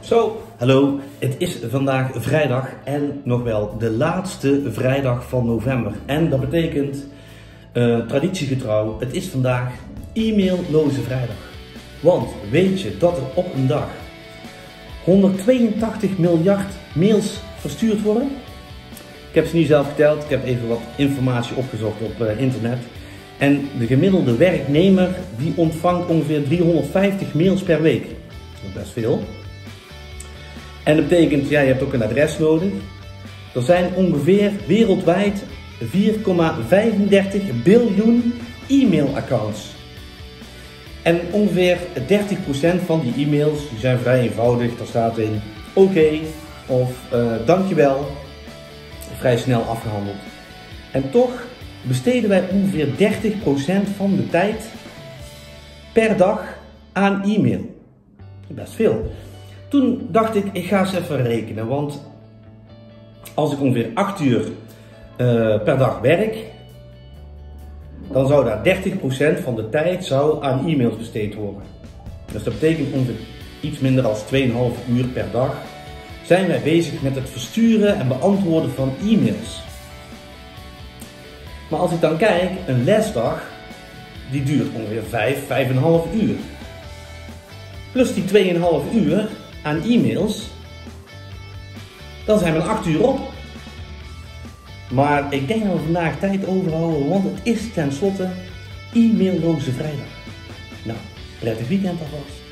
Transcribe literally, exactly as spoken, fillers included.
Zo, hallo. Het is vandaag vrijdag en nog wel de laatste vrijdag van november. En dat betekent, uh, traditiegetrouw, het is vandaag e-mailloze vrijdag. Want weet je dat er op een dag honderdtweeëntachtig miljard mails verstuurd worden? Ik heb ze niet zelf geteld, ik heb even wat informatie opgezocht op uh, internet. En de gemiddelde werknemer die ontvangt ongeveer driehonderdvijftig mails per week. Dat is best veel. En dat betekent, ja, je hebt ook een adres nodig. Er zijn ongeveer wereldwijd vier komma vijfendertig biljoen e-mailaccounts. En ongeveer dertig procent van die e-mails die zijn vrij eenvoudig. Daar staat in oké okay, of uh, dankjewel. Vrij snel afgehandeld. En toch besteden wij ongeveer dertig procent van de tijd per dag aan e-mail. Best veel. Toen dacht ik, ik ga eens even rekenen, want als ik ongeveer acht uur uh, per dag werk, dan zou daar dertig procent van de tijd zou aan e-mails besteed worden. Dus dat betekent ongeveer iets minder dan twee komma vijf uur per dag zijn wij bezig met het versturen en beantwoorden van e-mails. Maar als ik dan kijk, een lesdag, die duurt ongeveer vijf, vijf komma vijf uur. Plus die twee komma vijf uur aan e-mails, dan zijn we acht uur op. Maar ik denk dat we vandaag tijd overhouden, want het is tenslotte e-mailloze vrijdag. Nou, prettig weekend alvast.